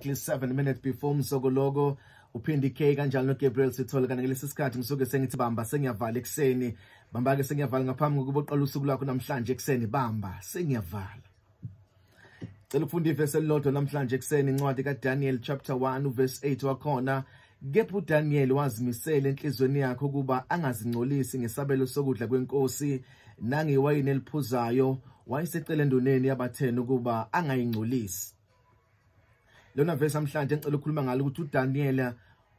exactly 7 minutes before umsokologo uphindi K kanjalo no Gabriel Sithole kanti ngelesi sikhathi ngisuke sengithi bamba sengiyavala ekseni bamba ke sengiyavala ngaphambi kokuba uqala usuku lakho namhlanje ekseni bamba sengiyavala. Cela ukufunda ivesi elilodwa namhlanje ekseni incwadi kaDaniel chapter 1 verse 8 wakhona. Kepha uDaniel wazimisela enhlizweni yakhe ukuba angazingcolisi ngesabelo sokudla kwenkosi nangiwayini eliphuzayo, wayesecela endoneni yabatheni ukuba angayingcolisi. Lona verse namhlanje ngicela ukukhuluma ngalo ukuthi uDaniel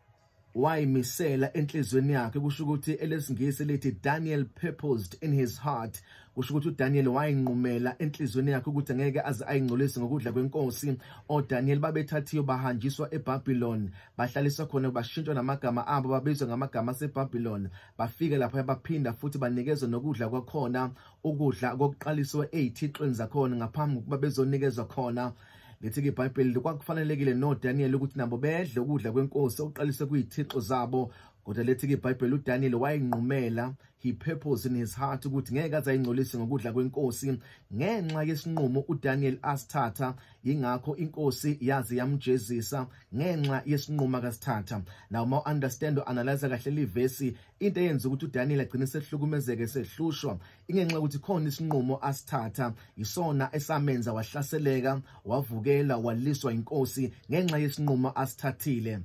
wayimisela enhlizweni yakhe, kusho ukuthi elesingisi lithi Daniel purposed in his heart, kusho ukuthi uDaniel wayinqumela enhlizweni yakhe ukuthi angeke aze ayingcolise ngokudla kwenkosi. ODaniel babethathiwe bahanjiswa eBabylon, bahlaliswa khona bashintshwa namagama abo babizwa ngamagama aseBabylon, bafika lapha baphinda futhi banikezwe nokudla kwakhona, ukudla kokuqaliswa ezithixweni zakhona ngaphambi kokuba bezonikezwa khona. Lethi iBhayibheli kwakufanelekile noDaniel ukuthi nabo bedle ukudla kwenkosi oqalise kuyithixo zabo, kodwa lethi iBhayibheli uDaniel wayinqumela, he purposed in his heart ukuthi ngeke aze ayingcolise ngokudla kwenkosi. Ngenxa yesinqumo uDaniel asithatha, ingakho inkosi yazi yamjezisa ngenxa yesinqumo akasithatha. Now ma understand analyze kahle le verse, into eyenza ukuthi uDaniel agcine sehlukumezeke sehlushwa ingenxa ukuthi khona isinqumo asithatha, isona esamenza wahlaseleka, wavukela, waliswa inkosi ngenxa yesinqumo asithathile.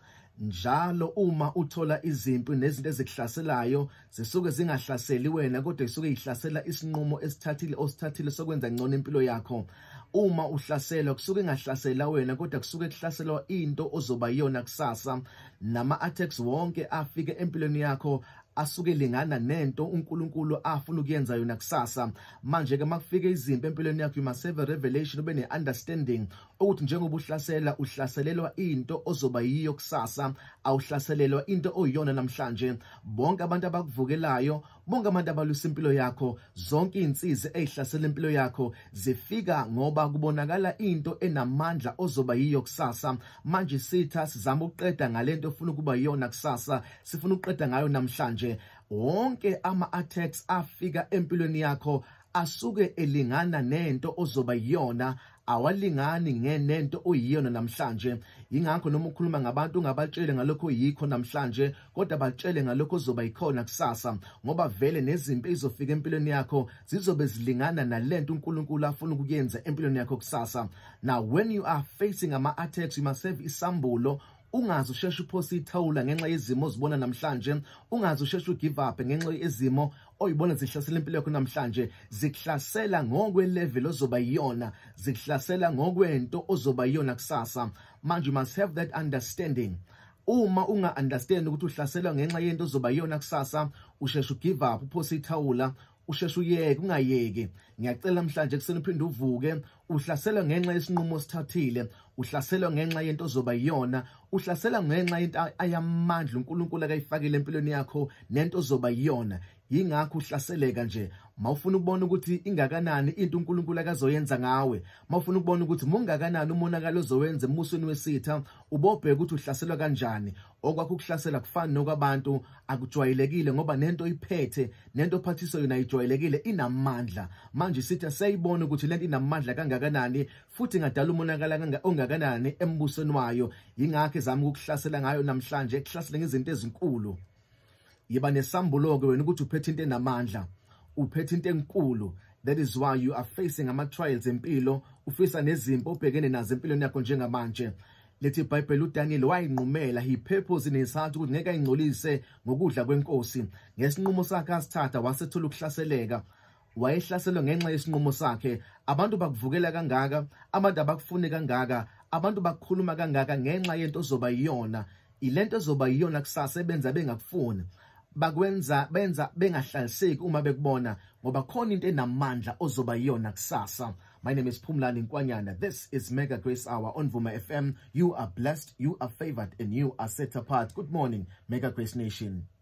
Njalo uma uthola izimpi nezinto ezikuhlaselayo zisuke zingahlaseli wena kodwa isuke ihlasela isinqumo osithathile sokwenza ngcono impilo yakho. Uma uhlaselwa kusuke ingahlasela wena kodwa kusuke kuhlaselwa into ozoba yona kusasa. Nama attacks wonke afike empilweni yakho asuke lingana nento uNkulunkulu afuna ukuyenza yona kusasa. Manje ke makufike izimpi empilweni yakho, you must have a revelation, ube ne-understanding ukuthi njengoba uhlaselelwa into ozoba yiyo kusasa, awuhlaselelwa into oyiyona namhlanje. Bonke abantu abakuvukelayo, bonke abantu abalusa impilo yakho, zonke izinsizi ezihlasela impilo yakho zifika ngoba kubonakala into enamandla ozoba yiyo kusasa. Manje sitha sizama ukuqeda ngalento ofuna ukuba yiyona kusasa, sifuna ukuqeda ngayo namhlanje. Wonke ama-attacks afika empilweni yakho asuke elingana nento ozoba yiyona, awalingani nento oyiyona namhlanje. Ingakho noma ukhuluma ngabantu ungabatshele ngalokho yikho namhlanje, kodwa batshele ngalokho ozoba yikhona kusasa, ngoba vele nezimpi izofika empilweni yakho zizobe zilingana nalento uNkulunkulu afuna ukuyenza empilweni yakho kusasa. Now when you are facing ama-attacks, you must have isambulo. Ungazi usheshe uphosa ithawula ngenxa yezimo ozibona namhlanje, ungazi usheshe ugive up ngenxa yezimo oyibona zihlasela impilo yakho namhlanje. Zikuhlasela ngokwelevel ozoba yiyona, zikuhlasela ngokwento ozoba yiyona kusasa. Manje you must have that understanding. Uma unga-understand ukuthi uhlaselwa ngenxa yento ozoba yiyona kusasa, usheshe ugive up, uphosa ithawula, usheshe uyeke, ungayeki. Ngiyacela namhlanje kuseni uphinde uvuke, uhlaselwa ngenxa yesinqumo osithathile, uhlaselwa ngenxa yento ozoba yiyona, uhlaselwa ngenxa yento ayamandla uNkulunkulu akayifakile empilweni yakho nento ozoba yiyona. Yingakho uhlaseleka nje. Mawufuna ukubona ukuthi ingakanani into uNkulunkulu akazoyenza ngawe, mawufuna ukubona ukuthi mungakanani umonakalo ozowenza emusweni wesitha, ubobheke ukuthi uhlaselwa kanjani. Okwakho ukuhlasela kufana nokwabantu akujwayelekile ngoba nento oyiphethe, nento ophathiswa yona ayijwayelekile, inamandla. Manje sitha sayibona ukuthi lento inamandla kangakanani futhi ngadala umonakala ongakanani embusweni wayo. Yingakho ezama ukuhlasela ngayo namhlanje, ekuhlasela ngezinto ezinkulu. Yiba nesambulo-ke wena ukuthi uphethe into enamandla, uphethe into enkulu. That is why you are facing ama-trials empilo, ufisa nezimpi obhekene nazo empilweni yakho njengamanje. Lethi iBhayibheli uDaniel wayinqumela, he purposed in his heart ukuthi ngeke ayingcolise ngokudla kwenkosi. Ngesinqumo sakhe asithatha wasethola ukuhlaseleka, wayehlaselwa ngenxa yesinqumo sakhe. Abantu bakuvukela kangaka, abantu abakufuni kangaka, abantu bakukhuluma kangaka ngenxa yento ozoba yiyona. Ilento ozoba yiyona kusasa ebenza bengakufuni, benza bengahlaliseki uma bekubona ngoba khona into enamandla ozoba yiyona kusasa. My name is Phumlani Nkwanyana. This is Mega Grace Hour on Vuma FM. You are blessed, you are favored, and you are set apart. Good morning, Mega Grace Nation.